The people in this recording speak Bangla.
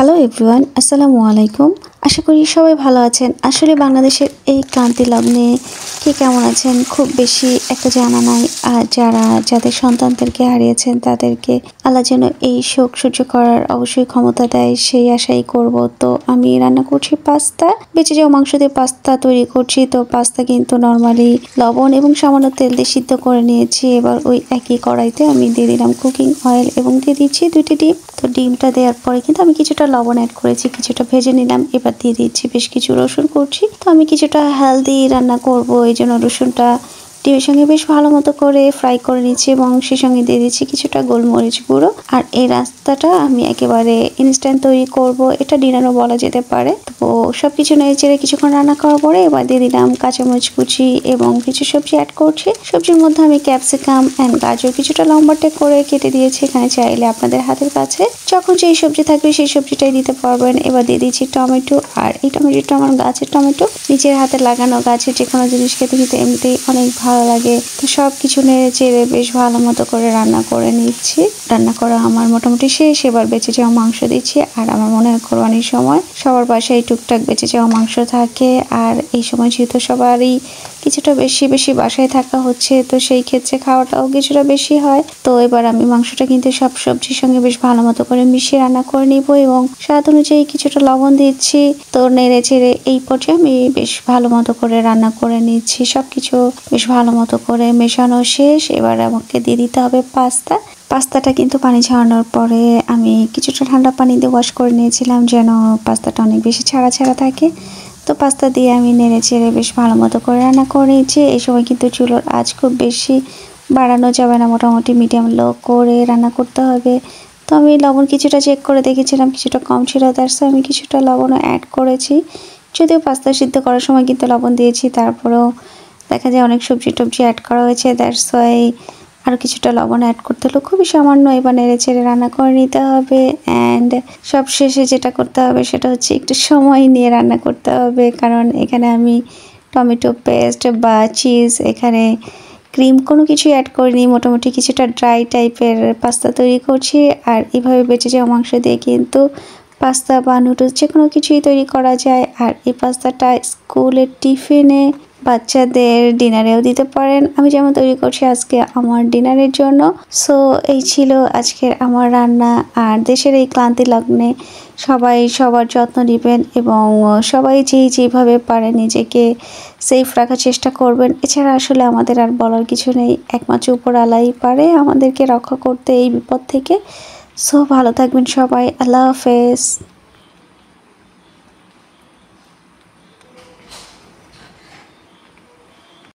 হ্যালো এভরিওয়ান, আসসালামু আলাইকুম। আশা করি সবাই ভালো আছেন। আসলে বাংলাদেশের এই ক্লান্তি লগ্নে কে কেমন আছেন খুব বেশি একটা জানা নাই। আর যাদের সন্তানদেরকে হারিয়েছেন তাদেরকে আল্লাহ যেন এই শোক সহ্য করার অবশ্যই ক্ষমতা দেয়, সেই আশাই করব। তো আমি রান্না করছি পাস্তা, বেঁচে যাওয়া মাংস দিয়ে পাস্তা তৈরি করছি। তো পাস্তা কিন্তু নর্মালি লবণ এবং সামান্য তেল দিয়ে সিদ্ধ করে নিয়েছি। এবার ওই একই কড়াইতে আমি দিয়ে দিলাম কুকিং অয়েল এবং দিয়ে দিচ্ছি 2টি ডিম। তো ডিমটা দেওয়ার পরে কিন্তু আমি কিছুটা লবণ অ্যাড করেছি, কিছুটা ভেজে নিলাম। এবার দিয়ে দিচ্ছি বেশ কিছু রসুন কুচি। তো আমি কিছুটা হেলদি রান্না করব, এই জন্য রসুনটা ডিমের সঙ্গে বেশ ভালো মতো করে ফ্রাই করে নিচ্ছি এবং সেই সঙ্গে দিয়ে দিচ্ছি কিছুটা গোলমরিচ গুঁড়ো। আর এই রাস্তাটা আমি একেবারে ইনস্ট্যান্ট তৈরি করব, এটা ডিনারও বলা যেতে পারে। তো সবকিছু নেড়ে চেড়ে কিছুক্ষণ রান্না করার পরে এবার দিয়ে দিলাম কাঁচামরিচ কুচি এবং কিছু সবজি অ্যাড করছি। সবজির মধ্যে আমি ক্যাপসিকাম অ্যান্ড গাজর কিছুটা লম্বাটে করে কেটে দিয়েছি। এখানে চাইলে আপনাদের হাতের কাছে যখন যেই সবজি থাকবে সেই সবজিটাই দিতে পারবেন। এবার দিয়ে দিচ্ছি টমেটো, আর এই টমেটোটা আমার গাছের টমেটো, নিজের হাতে লাগানো। গাছের যে কোনো জিনিস খেতে কিন্তু এমনিতেই অনেক ভালো লাগে। তো সব কিছু নেড়ে চেড়ে বেশ ভালো মতো করে রান্না করে নিচ্ছি। রান্না করা আমার মোটামুটি শেষ। এবার বেঁচে যাওয়া মাংস দিচ্ছি। আর আমার মনে হয় কোরবানির সময় সবার বাসায় টুকটাক বেঁচে যাওয়া মাংস থাকে, আর এই সময় যেহেতু সবারই কিছুটা বেশি বেশি বাসায় থাকা হচ্ছে, তো সেই ক্ষেত্রে খাওয়াটাও কিছুটা বেশি হয়। তো এবার আমি মাংসটা কিন্তু সব সবজির সঙ্গে বেশ ভালো মতো করে মিশিয়ে রান্না করে নিব এবং স্বাদ অনুযায়ী কিছুটা লবণ দিচ্ছি। তো নেড়ে চেড়ে এই পর্যায়ে আমি বেশ ভালো মতো করে রান্না করে নিচ্ছি। সবকিছু বেশ ভালো মতো করে মেশানো শেষ। এবার আমাকে দিয়ে দিতে হবে পাস্তাটা কিন্তু পানি ঝরানোর পরে আমি কিছুটা ঠান্ডা পানি দিয়ে ওয়াশ করে নিয়েছিলাম, যেন পাস্তাটা অনেক বেশি ছাড়া ছাড়া থাকে। তো পাস্তা দিয়ে আমি নেড়ে চেড়ে বেশ ভালো মতো করে রান্না করে নিয়েছি। এই সময় কিন্তু চুলোর আঁচ খুব বেশি বাড়ানো যাবে না, মোটামুটি মিডিয়াম লো করে রান্না করতে হবে। তো আমি লবণ কিছুটা চেক করে দেখেছিলাম, কিছুটা কম ছিল, দ্যাটস আমি কিছুটা লবণও অ্যাড করেছি। যদিও পাস্তা সিদ্ধ করার সময় কিন্তু লবণ দিয়েছি, তারপরেও দেখা যায় অনেক সবজি টবজি অ্যাড করা হয়েছে, দ্যাটস ওয়াই আরও কিছুটা লবণ অ্যাড করতে হলো, খুবই সামান্য। এবার নেড়ে চেড়ে রান্না করে নিতে হবে। অ্যান্ড সব শেষে যেটা করতে হবে সেটা হচ্ছে একটু সময় নিয়ে রান্না করতে হবে, কারণ এখানে আমি টমেটো পেস্ট বা চিজ, এখানে ক্রিম কোনো কিছুই অ্যাড করিনি। মোটামুটি কিছুটা ড্রাই টাইপের পাস্তা তৈরি করছি। আর এভাবে বেঁচে যাওয়া মাংস দিয়ে কিন্তু পাস্তা বা নুডলস যে কোনো কিছুই তৈরি করা যায়। আর এই পাস্তাটা স্কুলের টিফিনে, বাচ্চাদের ডিনারেও দিতে পারেন। আমি যেমন তৈরি করছি আজকে আমার ডিনারের জন্য। সো এই ছিল আজকের আমার রান্না। আর দেশের এই ক্লান্তি লগ্নে সবাই সবার যত্ন নেবেন এবং সবাই যেভাবে পারে নিজেকে সেফ রাখার চেষ্টা করবেন। এছাড়া আসলে আমাদের আর বলার কিছু নেই, একমাত্র উপরওয়ালাই পারে আমাদেরকে রক্ষা করতে এই বিপদ থেকে। সো ভালো থাকবেন সবাই, আল্লাহ হাফেজ।